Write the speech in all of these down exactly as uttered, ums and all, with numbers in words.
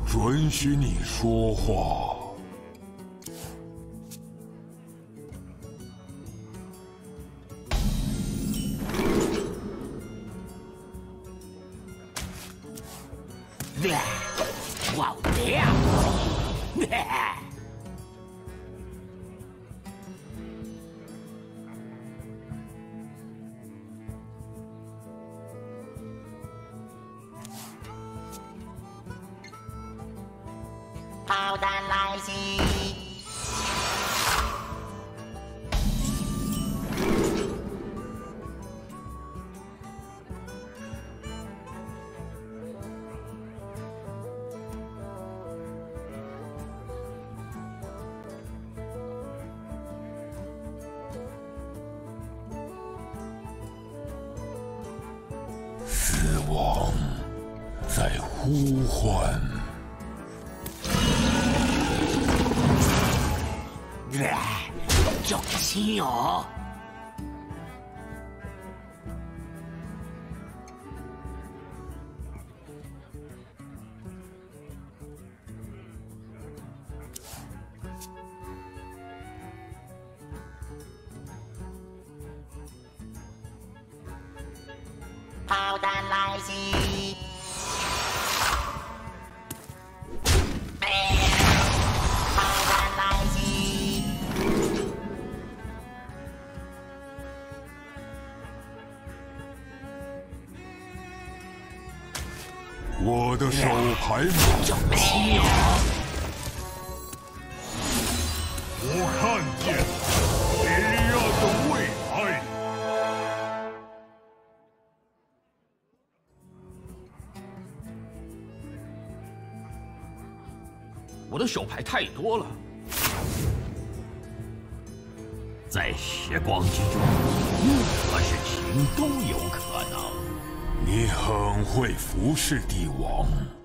准许你说话。 忘掉！炮弹来袭！ 死亡在呼唤。 中气哦！炮弹来袭！ 我的手牌满了，我看见别人的未来。 我的手牌太多了， 在时光之中，任何事情都有可能。 你很会服侍帝王。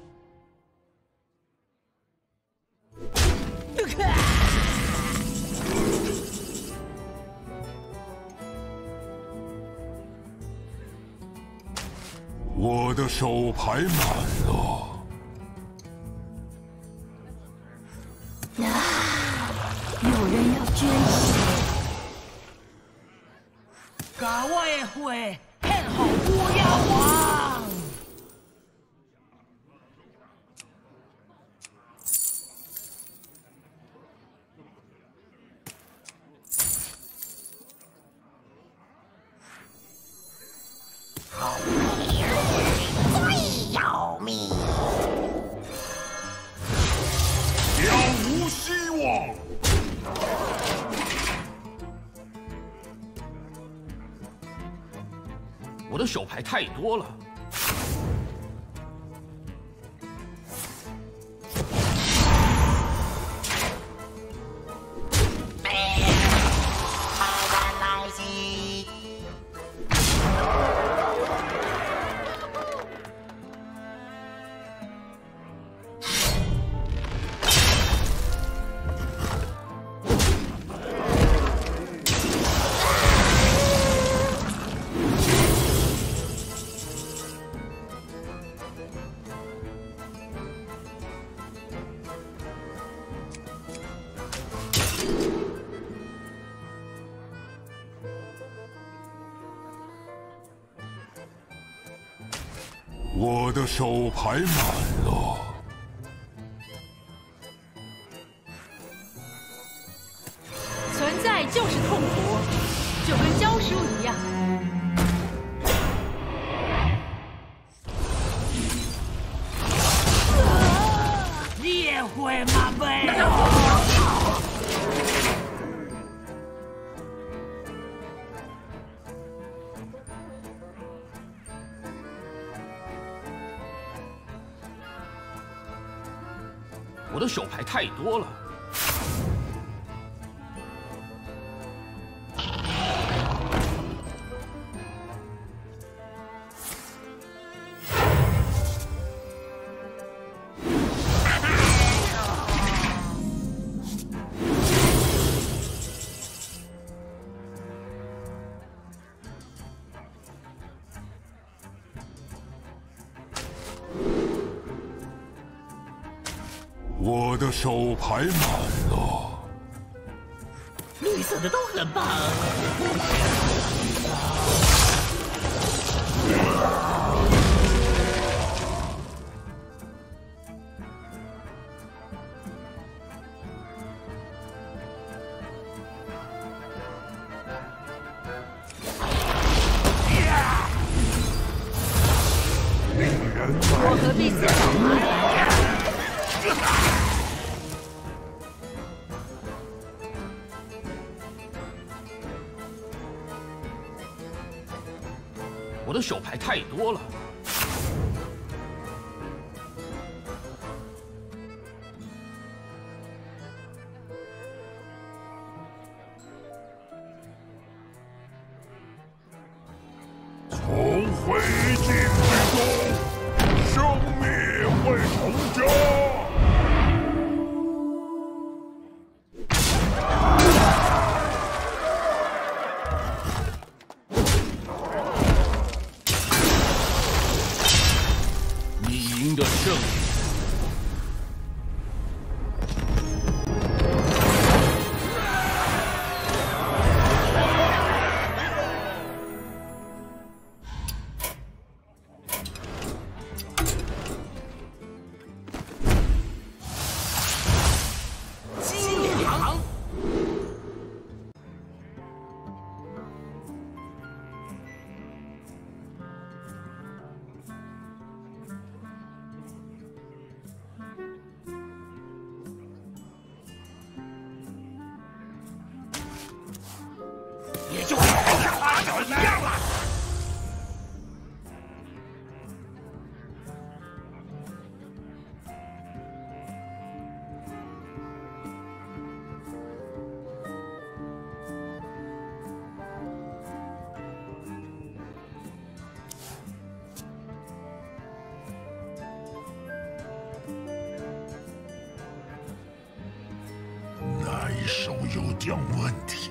我的手牌满了。 啊！有人要捐血。 甲我的血献给乌鸦王。好命最要命， 了无希望。 我的手牌太多了。 炮弹来袭！ 我的手牌满了。 存在就是痛苦，就跟教书一样。 烈火马背。 我的手牌太多了。 我的手牌满了。 绿色的都很棒。 我和贝斯小孩。 我的手牌太多了。 从灰烬之中，生命会重生。 赢得胜利。 金羊。 也就跟花鸟一样了。那一手有点问题。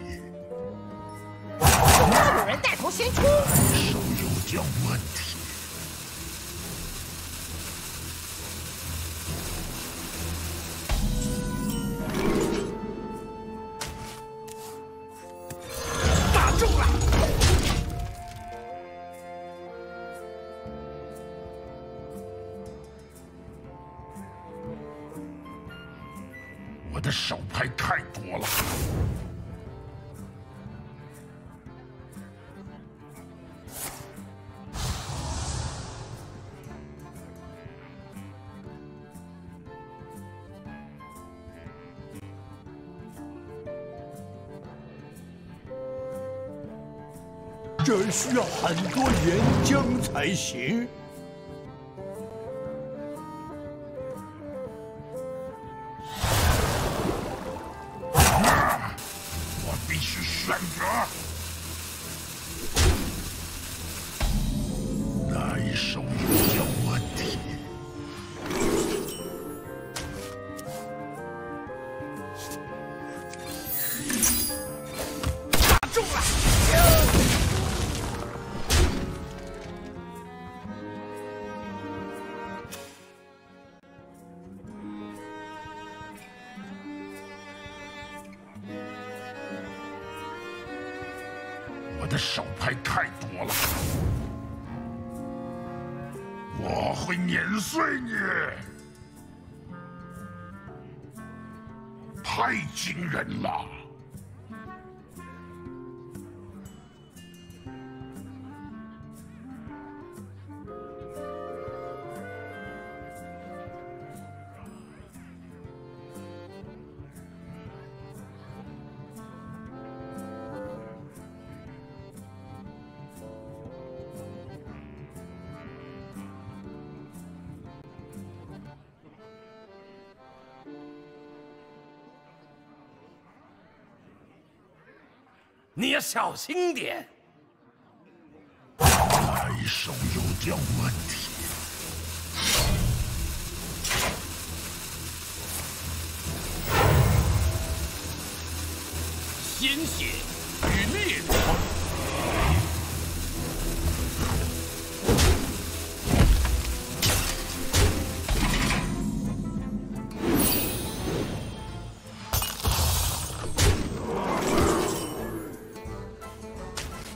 有人带头先出， 手有点问题。 打中了！ 我的手牌太多了。 这需要很多岩浆才行。 我必须选择。那一手有点问题。 打中了！ 我的手牌太多了，我会碾碎你！太惊人了！ 你要小心点。 那一手有点问题。 鲜血与烈光。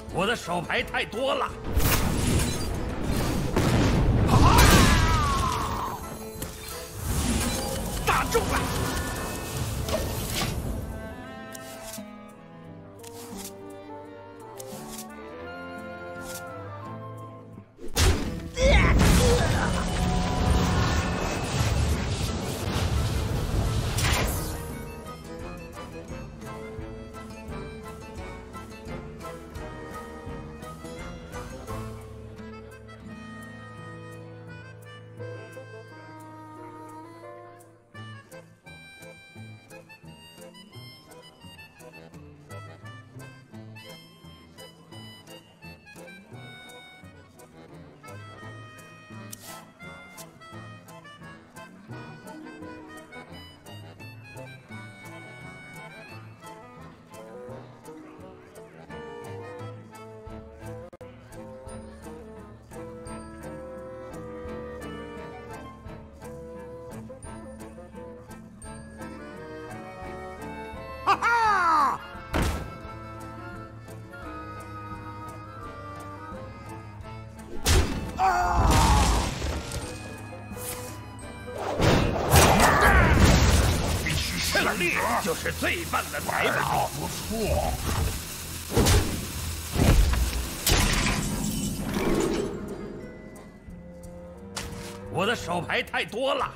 我的手牌太多了。 打中了！ 哈哈！啊！必须选择， 胜利就是最棒的财宝。 不错。 我的手牌太多了。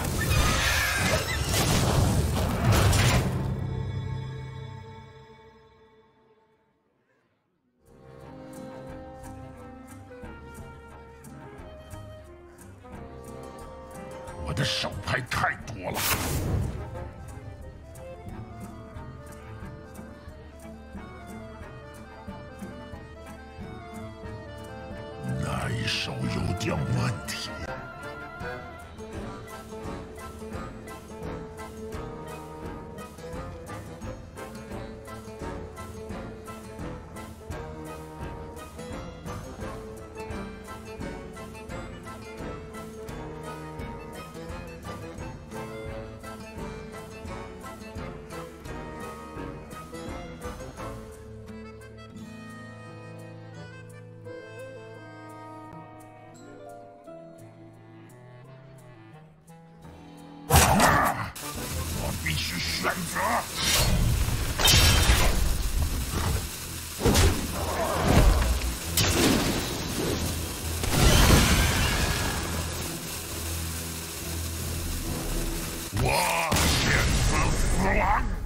我的手牌太多了。那一手有点问题。我必须选择。我选择死亡。